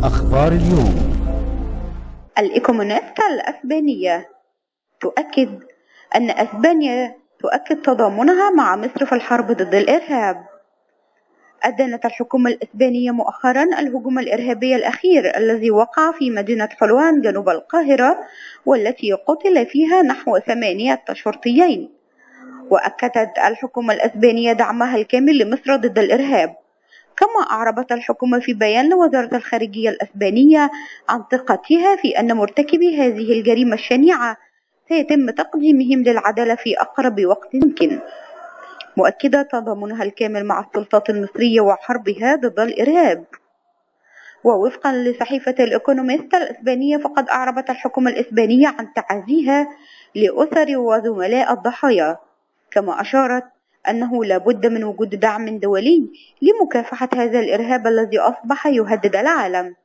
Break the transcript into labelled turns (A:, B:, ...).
A: أخبار اليوم.
B: الإيكومونيستا الأسبانية تؤكد أن أسبانيا تؤكد تضامنها مع مصر في الحرب ضد الإرهاب. أدانت الحكومة الإسبانية مؤخرا الهجوم الإرهابي الأخير الذي وقع في مدينة حلوان جنوب القاهرة، والتي قتل فيها نحو 8 شرطيين. وأكدت الحكومة الإسبانية دعمها الكامل لمصر ضد الإرهاب، كما أعربت الحكومة في بيان لوزارة الخارجية الإسبانية عن ثقتها في أن مرتكبي هذه الجريمة الشنيعة سيتم تقديمهم للعدالة في أقرب وقت ممكن، مؤكدة تضامنها الكامل مع السلطات المصرية وحربها ضد الإرهاب. ووفقا لصحيفة الإيكونوميستا الإسبانية، فقد أعربت الحكومة الإسبانية عن تعازيها لأسر وزملاء الضحايا، كما أشارت أنه لا بد من وجود دعم دولي لمكافحة هذا الإرهاب الذي أصبح يهدد العالم.